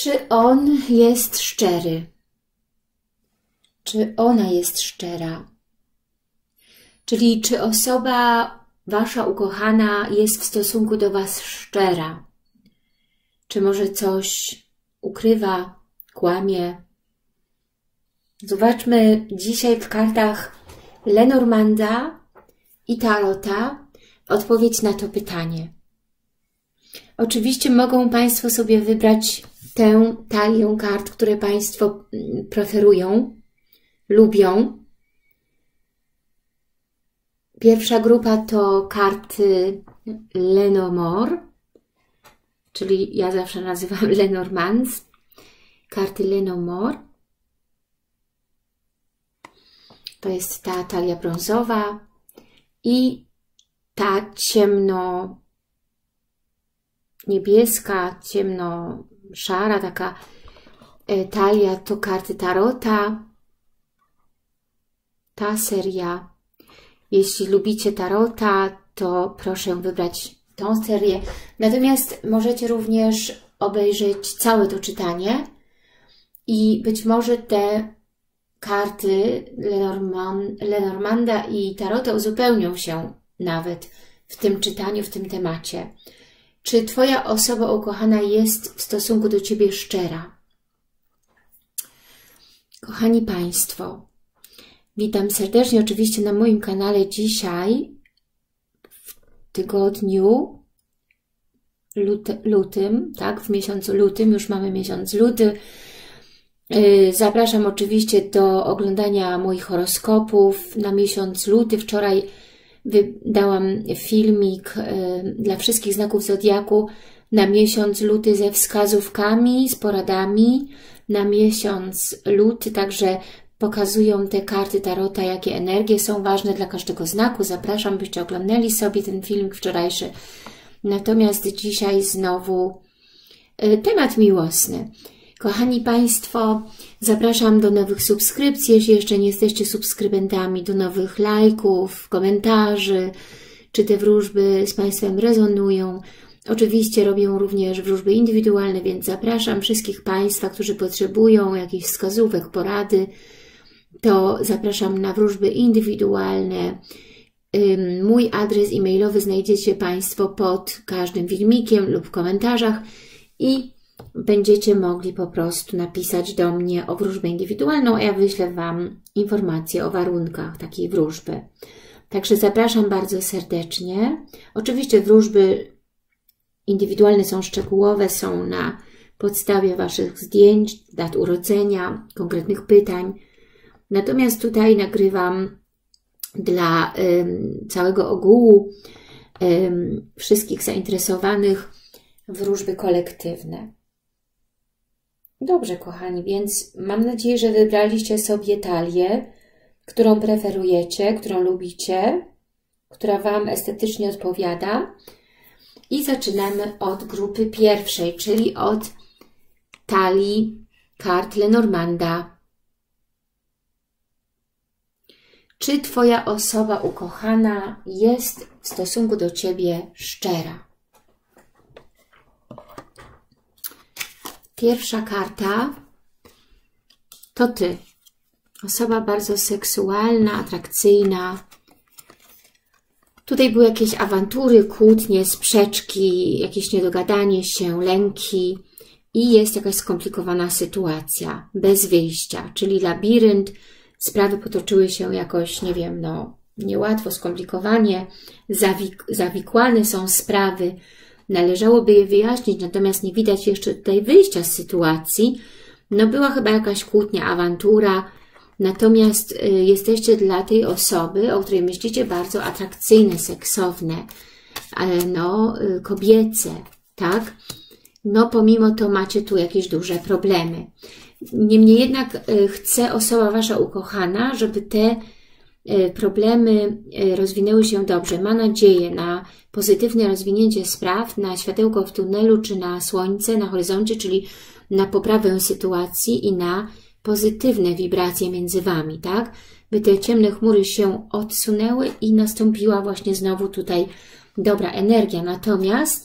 Czy on jest szczery? Czy ona jest szczera? Czyli czy osoba wasza ukochana jest w stosunku do was szczera? Czy może coś ukrywa, kłamie? Zobaczmy dzisiaj w kartach Lenormanda i Tarota odpowiedź na to pytanie. Oczywiście mogą Państwo sobie wybrać tę talię kart, które Państwo preferują, lubią. Pierwsza grupa to karty Lenormand, czyli ja zawsze nazywam Lenormand, karty Lenormand. To jest ta talia brązowa i ta ciemno-niebieska, ciemno-szara taka talia to karty Tarota. Ta seria. Jeśli lubicie Tarota, to proszę wybrać tą serię. Natomiast możecie również obejrzeć całe to czytanie i być może te karty Lenormanda i Tarota uzupełnią się nawet w tym czytaniu, w tym temacie. Czy Twoja osoba ukochana jest w stosunku do Ciebie szczera? Kochani Państwo, witam serdecznie oczywiście na moim kanale dzisiaj w tygodniu lutym, tak, w miesiącu lutym, już mamy miesiąc luty. Zapraszam oczywiście do oglądania moich horoskopów na miesiąc luty. Wczoraj dałam filmik dla wszystkich znaków zodiaku na miesiąc luty ze wskazówkami, z poradami na miesiąc luty, także pokazują te karty Tarota, jakie energie są ważne dla każdego znaku. Zapraszam, byście oglądali sobie ten filmik wczorajszy. Natomiast dzisiaj znowu temat miłosny. Kochani Państwo, zapraszam do nowych subskrypcji, jeśli jeszcze nie jesteście subskrybentami, do nowych lajków, komentarzy, czy te wróżby z Państwem rezonują. Oczywiście robię również wróżby indywidualne, więc zapraszam wszystkich Państwa, którzy potrzebują jakichś wskazówek, porady, to zapraszam na wróżby indywidualne. Mój adres e-mailowy znajdziecie Państwo pod każdym filmikiem lub w komentarzach i będziecie mogli po prostu napisać do mnie o wróżbę indywidualną, a ja wyślę Wam informacje o warunkach takiej wróżby. Także zapraszam bardzo serdecznie. Oczywiście wróżby indywidualne są szczegółowe, są na podstawie Waszych zdjęć, dat urodzenia, konkretnych pytań. Natomiast tutaj nagrywam dla całego ogółu wszystkich zainteresowanych wróżby kolektywne. Dobrze, kochani, więc mam nadzieję, że wybraliście sobie talię, którą preferujecie, którą lubicie, która Wam estetycznie odpowiada. I zaczynamy od grupy pierwszej, czyli od talii kart Lenormanda. Czy Twoja osoba ukochana jest w stosunku do Ciebie szczera? Pierwsza karta to Ty. Osoba bardzo seksualna, atrakcyjna. Tutaj były jakieś awantury, kłótnie, sprzeczki, jakieś niedogadanie się, lęki i jest jakaś skomplikowana sytuacja, bez wyjścia, czyli labirynt. Sprawy potoczyły się jakoś, nie wiem, no niełatwo, skomplikowanie, zawikłane są sprawy. Należałoby je wyjaśnić, natomiast nie widać jeszcze tutaj wyjścia z sytuacji. No była chyba jakaś kłótnia, awantura, natomiast jesteście dla tej osoby, o której myślicie, bardzo atrakcyjne, seksowne, no kobiece, tak? No pomimo to macie tu jakieś duże problemy. Niemniej jednak chce osoba Wasza ukochana, żeby te problemy rozwinęły się dobrze. Ma nadzieję na pozytywne rozwinięcie spraw, na światełko w tunelu, czy na słońce na horyzoncie, czyli na poprawę sytuacji i na pozytywne wibracje między Wami, tak? By te ciemne chmury się odsunęły i nastąpiła właśnie znowu tutaj dobra energia. Natomiast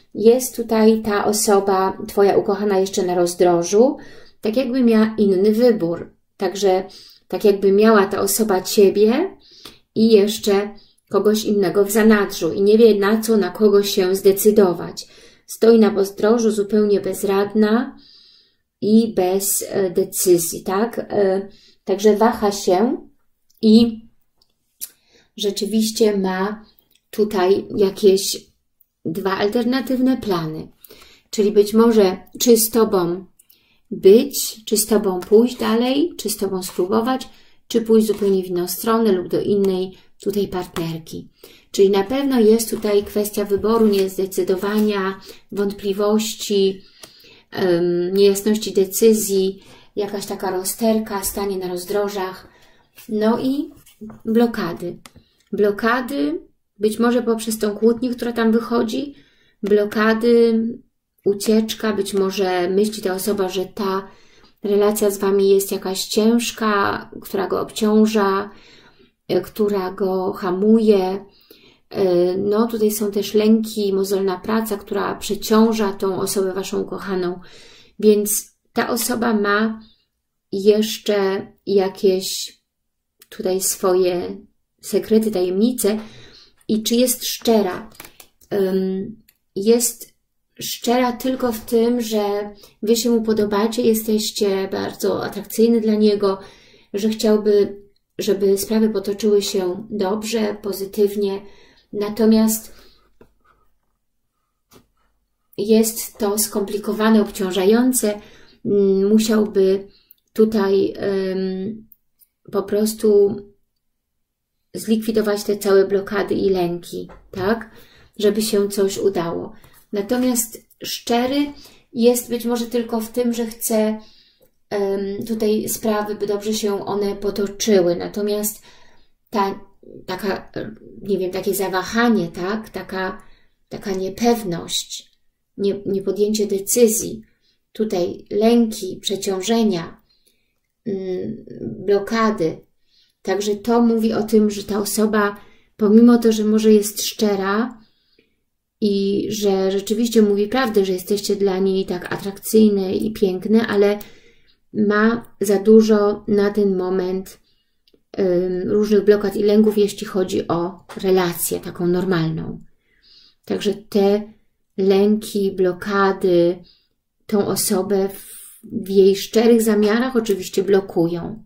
jest tutaj ta osoba, Twoja ukochana, jeszcze na rozdrożu, tak jakby miała inny wybór. Także tak jakby miała ta osoba Ciebie i jeszcze kogoś innego w zanadrzu i nie wie, na co, na kogo się zdecydować. Stoi na rozdrożu zupełnie bezradna i bez decyzji, tak? Także waha się i rzeczywiście ma tutaj jakieś dwa alternatywne plany. Czyli być może czy z Tobą być, czy z Tobą pójść dalej, czy z Tobą spróbować, czy pójść zupełnie w inną stronę lub do innej tutaj partnerki. Czyli na pewno jest tutaj kwestia wyboru, niezdecydowania, wątpliwości, niejasności decyzji, jakaś taka rozterka, stanie na rozdrożach, no i blokady. Blokady, być może poprzez tą kłótnię, która tam wychodzi, blokady, ucieczka, być może myśli ta osoba, że ta relacja z Wami jest jakaś ciężka, która go obciąża, która go hamuje. No tutaj są też lęki, mozolna praca, która przeciąża tą osobę Waszą ukochaną, więc ta osoba ma jeszcze jakieś tutaj swoje sekrety, tajemnice i czy jest szczera? Jest szczera tylko w tym, że Wy się mu podobacie, jesteście bardzo atrakcyjni dla niego, że chciałby, żeby sprawy potoczyły się dobrze, pozytywnie, natomiast jest to skomplikowane, obciążające, musiałby tutaj po prostu zlikwidować te całe blokady i lęki, tak, żeby się coś udało. Natomiast szczery jest być może tylko w tym, że chce tutaj sprawy, by dobrze się one potoczyły. Natomiast taka, nie wiem, takie zawahanie, tak, taka niepewność, niepodjęcie decyzji, tutaj lęki, przeciążenia, blokady. Także to mówi o tym, że ta osoba, pomimo to, że może jest szczera i że rzeczywiście mówi prawdę, że jesteście dla niej tak atrakcyjne i piękne, ale ma za dużo na ten moment różnych blokad i lęków, jeśli chodzi o relację taką normalną. Także te lęki, blokady tą osobę w jej szczerych zamiarach oczywiście blokują.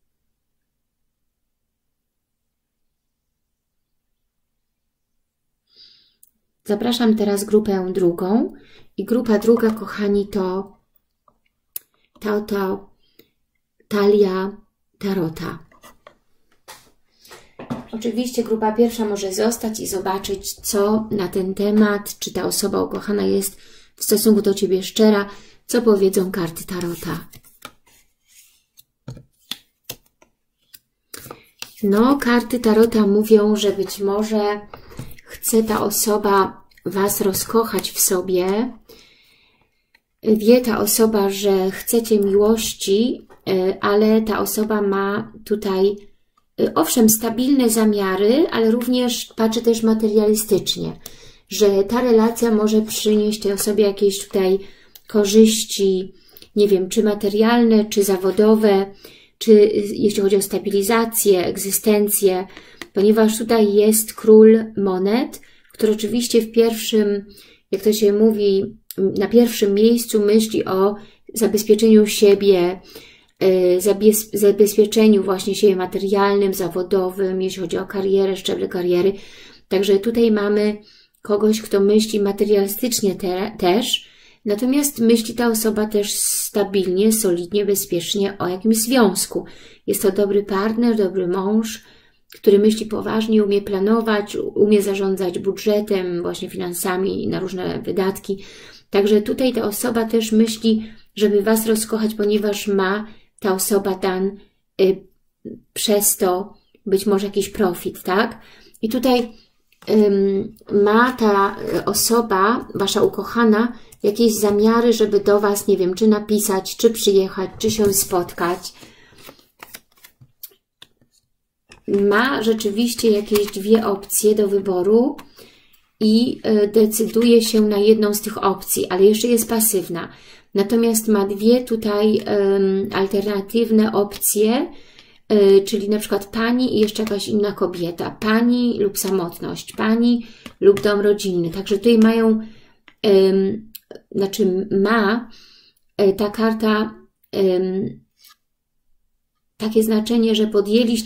Zapraszam teraz grupę drugą. I grupa druga, kochani, to talia tarota. Oczywiście grupa pierwsza może zostać i zobaczyć, co na ten temat, czy ta osoba ukochana jest w stosunku do Ciebie szczera, co powiedzą karty tarota. No, karty tarota mówią, że być może chce ta osoba Was rozkochać w sobie. Wie ta osoba, że chcecie miłości, ale ta osoba ma tutaj, owszem, stabilne zamiary, ale również patrzy też materialistycznie, że ta relacja może przynieść tej osobie jakieś tutaj korzyści, nie wiem, czy materialne, czy zawodowe, czy jeśli chodzi o stabilizację, egzystencję, ponieważ tutaj jest król monet, który oczywiście w pierwszym, jak to się mówi, na pierwszym miejscu myśli o zabezpieczeniu siebie, zabezpieczeniu właśnie siebie materialnym, zawodowym, jeśli chodzi o karierę, szczeble kariery. Także tutaj mamy kogoś, kto myśli materialistycznie też, natomiast myśli ta osoba też stabilnie, solidnie, bezpiecznie o jakimś związku. Jest to dobry partner, dobry mąż, który myśli poważnie, umie planować, umie zarządzać budżetem, właśnie finansami na różne wydatki. Także tutaj ta osoba też myśli, żeby Was rozkochać, ponieważ ma ta osoba przez to być może jakiś profit, tak? I tutaj ma ta osoba, Wasza ukochana, jakieś zamiary, żeby do Was, nie wiem, czy napisać, czy przyjechać, czy się spotkać. Ma rzeczywiście jakieś dwie opcje do wyboru. i decyduje się na jedną z tych opcji, ale jeszcze jest pasywna. Natomiast ma dwie tutaj alternatywne opcje, czyli na przykład pani i jeszcze jakaś inna kobieta. Pani lub samotność, pani lub dom rodzinny. Także tutaj mają, ma ta karta takie znaczenie, że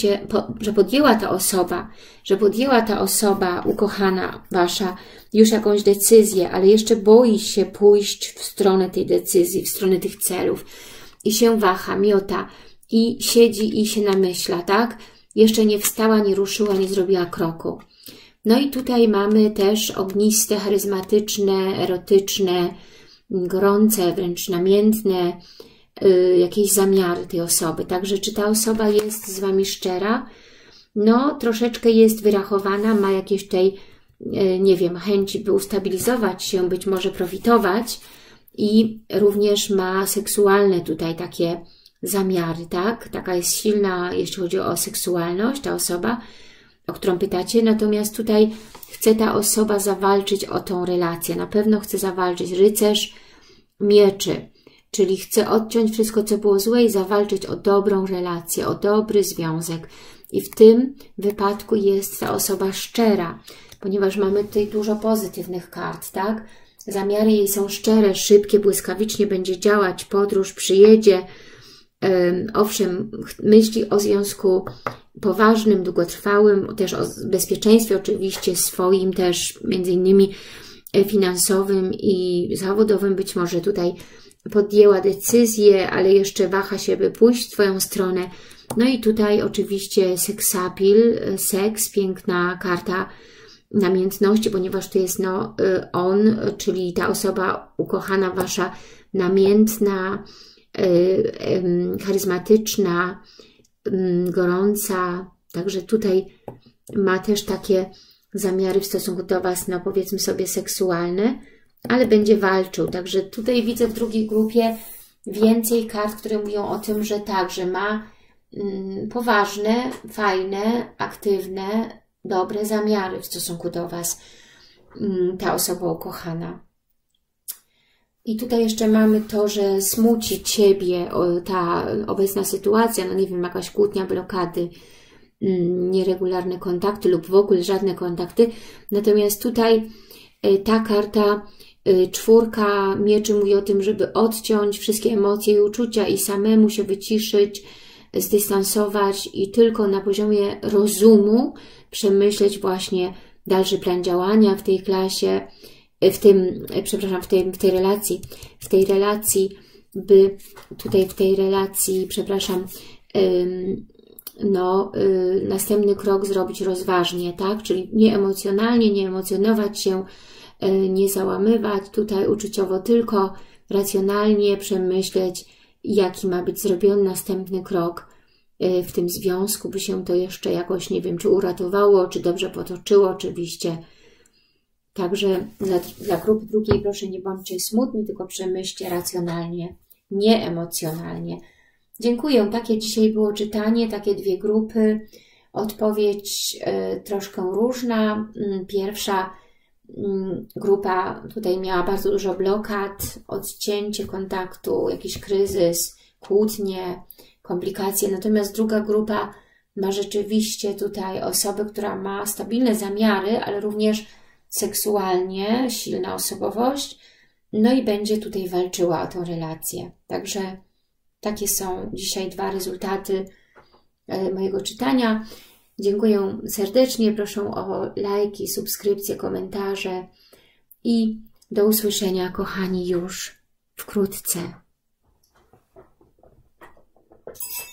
podjęła ta osoba ukochana wasza już jakąś decyzję, ale jeszcze boi się pójść w stronę tej decyzji, w stronę tych celów i się waha, miota i siedzi i się namyśla, tak? Jeszcze nie wstała, nie ruszyła, nie zrobiła kroku. No i tutaj mamy też ogniste, charyzmatyczne, erotyczne, gorące, wręcz namiętne, jakieś zamiary tej osoby. Także czy ta osoba jest z wami szczera? No, troszeczkę jest wyrachowana, ma jakieś tutaj, nie wiem, chęci, by ustabilizować się, być może profitować i również ma seksualne tutaj takie zamiary, tak? Taka jest silna, jeśli chodzi o seksualność, ta osoba, o którą pytacie. Natomiast tutaj chce ta osoba zawalczyć o tą relację. Na pewno chce zawalczyć. Rycerz mieczy. Czyli chce odciąć wszystko, co było złe i zawalczyć o dobrą relację, o dobry związek. I w tym wypadku jest ta osoba szczera, ponieważ mamy tutaj dużo pozytywnych kart, tak? Zamiary jej są szczere, szybkie, błyskawicznie będzie działać, podróż, przyjedzie. Owszem, myśli o związku poważnym, długotrwałym, też o bezpieczeństwie oczywiście swoim, też między innymi finansowym i zawodowym. Być może tutaj podjęła decyzję, ale jeszcze waha się, by pójść w Twoją stronę. No i tutaj oczywiście seksapil, seks, piękna karta namiętności, ponieważ to jest on, czyli ta osoba ukochana wasza, namiętna, charyzmatyczna, gorąca. Także tutaj ma też takie zamiary w stosunku do was, no powiedzmy sobie seksualne, ale będzie walczył. Także tutaj widzę w drugiej grupie więcej kart, które mówią o tym, że tak, że ma poważne, fajne, aktywne, dobre zamiary w stosunku do was, ta osoba ukochana. I tutaj jeszcze mamy to, że smuci Ciebie ta obecna sytuacja, no nie wiem, jakaś kłótnia, blokady, nieregularne kontakty lub w ogóle żadne kontakty. Natomiast tutaj ta karta czwórka mieczy mówi o tym, żeby odciąć wszystkie emocje i uczucia i samemu się wyciszyć, zdystansować i tylko na poziomie rozumu przemyśleć właśnie dalszy plan działania w tej klasie, w tej relacji, by tutaj w tej relacji, następny krok zrobić rozważnie, tak? Czyli nie emocjonalnie, nie emocjonować się, nie załamywać tutaj uczuciowo, tylko racjonalnie przemyśleć, jaki ma być zrobiony następny krok w tym związku, by się to jeszcze jakoś, nie wiem, czy uratowało, czy dobrze potoczyło oczywiście. Także dla grupy drugiej proszę, nie bądźcie smutni, tylko przemyślcie racjonalnie, nie emocjonalnie. Dziękuję. Takie dzisiaj było czytanie, takie dwie grupy. Odpowiedź troszkę różna. Pierwsza grupa tutaj miała bardzo dużo blokad, odcięcie kontaktu, jakiś kryzys, kłótnie, komplikacje. Natomiast druga grupa ma rzeczywiście tutaj osobę, która ma stabilne zamiary, ale również seksualnie silna osobowość, no i będzie tutaj walczyła o tę relację. Także takie są dzisiaj dwa rezultaty mojego czytania. Dziękuję serdecznie, proszę o lajki, subskrypcje, komentarze i do usłyszenia, kochani, już wkrótce.